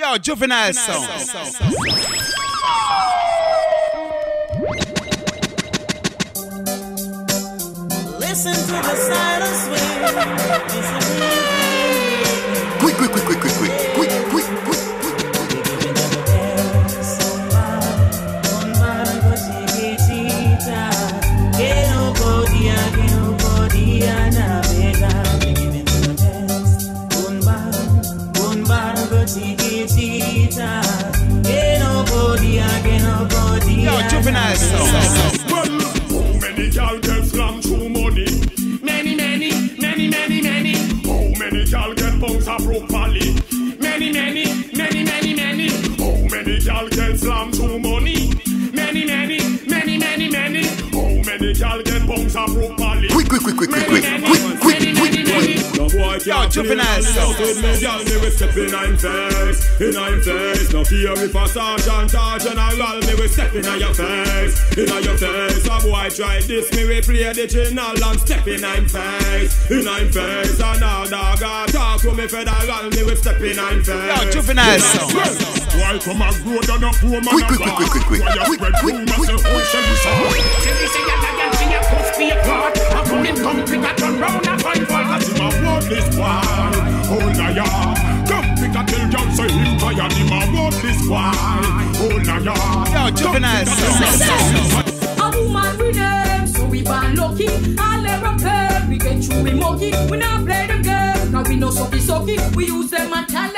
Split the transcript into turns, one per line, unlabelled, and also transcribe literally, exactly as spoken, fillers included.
Yo, Juvenile song.
Listen to the silent swing.
Quick, quick, quick, quick, quick, quick, quick, quick, quick,
Yo, Juvenile song.
How many gal get slammed through money? Many, many, many, many, many. How many gal get bounced up properly? Many, many, many, many, many. How many gal get slammed through money? Many, many, many, many, many. How many gal get bounced up properly?
quick, quick, quick, quick, quick, quick, quick, quick, quick, quick.
Yo, Juvenile song.
Me will step in I'm face, in I'm face. No fear if a sergeant or general, me will step in your face, in your face. A boy try this, me will play the general and step in I'm face, in I'm face. And all dog talk to me federal, me will step in I'm face.
Yo, Juvenile song.
Why come a road and a poor man?
Quick, quick, quick, quick, quick, quick,
Why you
quick,
spread
quick,
rumors
quick,
and
quick.
who shall we say? Tell me say you can see your push be a part. I'm coming, come pick a turn round and find for us. Him a worthless boy, oh liar. Come pick a tell John say him tired. Him a worthless boy, oh liar.
Yo, Juvenile song.
A woman with them, so we born lucky. All ever play, we get through we monkey. We not play the game, cause we know sucky sucky. We use them and talent.